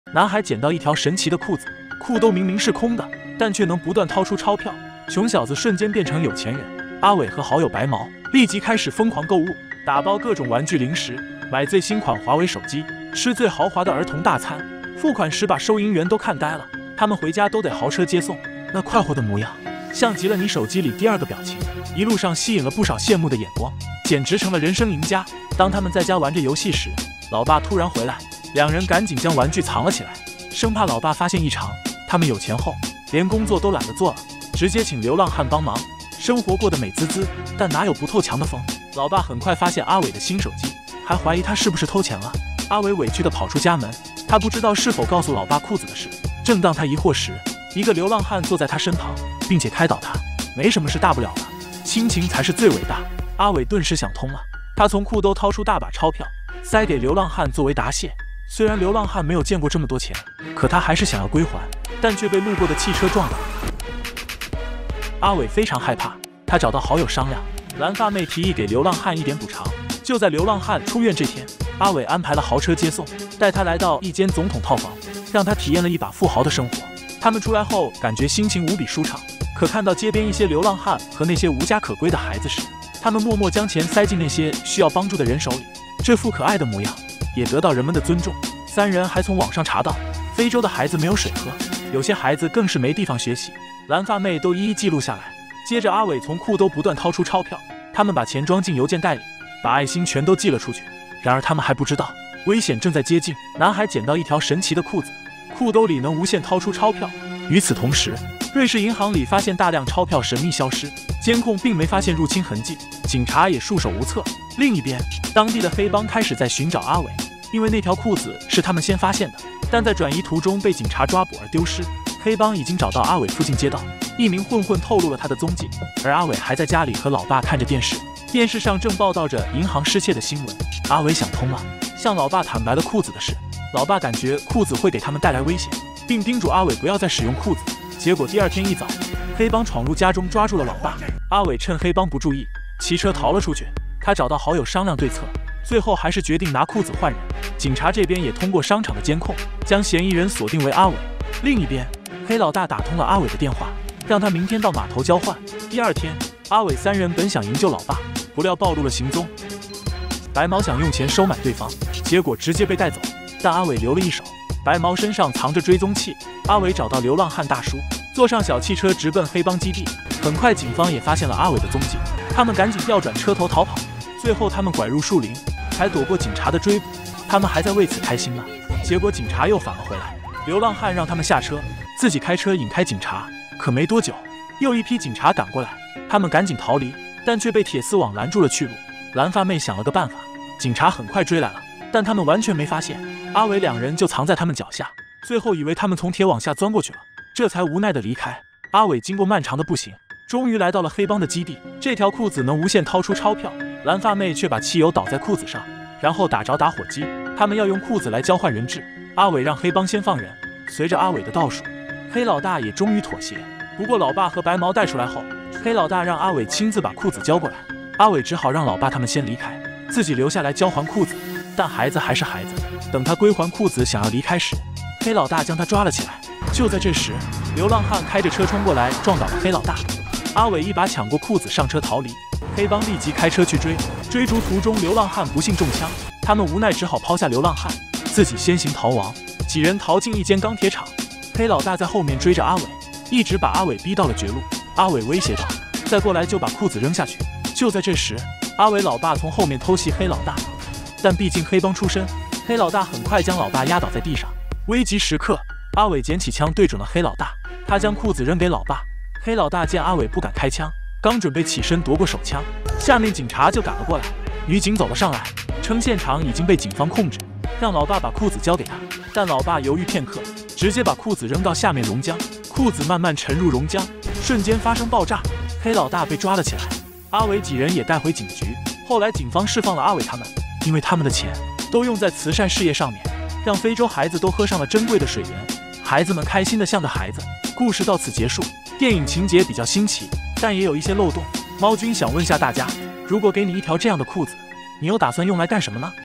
男孩捡到一条神奇的裤子，裤兜明明是空的，但却能不断掏出钞票。穷小子瞬间变成有钱人。阿伟和好友白毛立即开始疯狂购物，打包各种玩具零食，买最新款华为手机，吃最豪华的儿童大餐。付款时把收银员都看呆了，他们回家都得豪车接送，那快活的模样，像极了你手机里第二个表情。一路上吸引了不少羡慕的眼光，简直成了人生赢家。当他们在家玩着游戏时，老爸突然回来，两人赶紧将玩具藏了起来，生怕老爸发现异常。他们有钱后，连工作都懒得做了，直接请流浪汉帮忙，生活过得美滋滋。但哪有不透墙的风？老爸很快发现阿伟的新手机，还怀疑他是不是偷钱了。阿伟委屈地跑出家门，他不知道是否告诉老爸裤子的事。正当他疑惑时，一个流浪汉坐在他身旁，并且开导他，没什么是大不了的，亲情才是最伟大。阿伟顿时想通了，他从裤兜掏出大把钞票，塞给流浪汉作为答谢。虽然流浪汉没有见过这么多钱，可他还是想要归还，但却被路过的汽车撞倒。阿伟非常害怕，他找到好友商量，蓝发妹提议给流浪汉一点补偿。就在流浪汉出院这天，阿伟安排了豪车接送，带他来到一间总统套房，让他体验了一把富豪的生活。他们出来后感觉心情无比舒畅，可看到街边一些流浪汉和那些无家可归的孩子时，他们默默将钱塞进那些需要帮助的人手里。这副可爱的模样也得到人们的尊重。三人还从网上查到，非洲的孩子没有水喝，有些孩子更是没地方学习。蓝发妹都一一记录下来。接着阿伟从裤兜不断掏出钞票，他们把钱装进邮件袋里，把爱心全都寄了出去。然而他们还不知道，危险正在接近。男孩捡到一条神奇的裤子，裤兜里能无限掏出钞票。与此同时，瑞士银行里发现大量钞票神秘消失，监控并没发现入侵痕迹，警察也束手无策。另一边，当地的黑帮开始在寻找阿伟，因为那条裤子是他们先发现的，但在转移途中被警察抓捕而丢失。黑帮已经找到阿伟附近街道，一名混混透露了他的踪迹，而阿伟还在家里和老爸看着电视，电视上正报道着银行失窃的新闻。阿伟想通了，向老爸坦白了裤子的事。老爸感觉裤子会给他们带来危险，并叮嘱阿伟不要再使用裤子。结果第二天一早，黑帮闯入家中抓住了老爸。阿伟趁黑帮不注意，骑车逃了出去。他找到好友商量对策，最后还是决定拿裤子换人。警察这边也通过商场的监控，将嫌疑人锁定为阿伟。另一边，黑老大打通了阿伟的电话，让他明天到码头交换。第二天，阿伟三人本想营救老爸，不料暴露了行踪。白毛想用钱收买对方，结果直接被带走，但阿伟留了一手。白毛身上藏着追踪器，阿伟找到流浪汉大叔，坐上小汽车直奔黑帮基地。很快警方也发现了阿伟的踪迹，他们赶紧调转车头逃跑。最后他们拐入树林，才躲过警察的追捕。他们还在为此开心呢，结果警察又返了回来。流浪汉让他们下车，自己开车引开警察。可没多久，又一批警察赶过来，他们赶紧逃离，但却被铁丝网拦住了去路。蓝发妹想了个办法，警察很快追来了，但他们完全没发现阿伟两人就藏在他们脚下。最后以为他们从铁网下钻过去了，这才无奈地离开。阿伟经过漫长的步行，终于来到了黑帮的基地。这条裤子能无限掏出钞票，蓝发妹却把汽油倒在裤子上，然后打着打火机。他们要用裤子来交换人质。阿伟让黑帮先放人，随着阿伟的倒数，黑老大也终于妥协。不过老爸和白毛带出来后，黑老大让阿伟亲自把裤子交过来。阿伟只好让老爸他们先离开，自己留下来交还裤子。但孩子还是孩子，等他归还裤子想要离开时，黑老大将他抓了起来。就在这时，流浪汉开着车冲过来，撞倒了黑老大。阿伟一把抢过裤子上车逃离，黑帮立即开车去追。追逐途中，流浪汉不幸中枪，他们无奈只好抛下流浪汉，自己先行逃亡。几人逃进一间钢铁厂，黑老大在后面追着阿伟，一直把阿伟逼到了绝路。阿伟威胁道：“再过来就把裤子扔下去。”就在这时，阿伟老爸从后面偷袭黑老大，但毕竟黑帮出身，黑老大很快将老爸压倒在地上。危急时刻，阿伟捡起枪对准了黑老大，他将裤子扔给老爸。黑老大见阿伟不敢开枪，刚准备起身夺过手枪，下面警察就赶了过来。女警走了上来，称现场已经被警方控制，让老爸把裤子交给他。但老爸犹豫片刻，直接把裤子扔到下面熔浆，裤子慢慢沉入熔浆，瞬间发生爆炸。黑老大被抓了起来，阿伟几人也带回警局。后来警方释放了阿伟他们，因为他们的钱都用在慈善事业上面，让非洲孩子都喝上了珍贵的水源，孩子们开心的像个孩子。故事到此结束。电影情节比较新奇，但也有一些漏洞。猫君想问下大家，如果给你一条这样的裤子，你有打算用来干什么呢？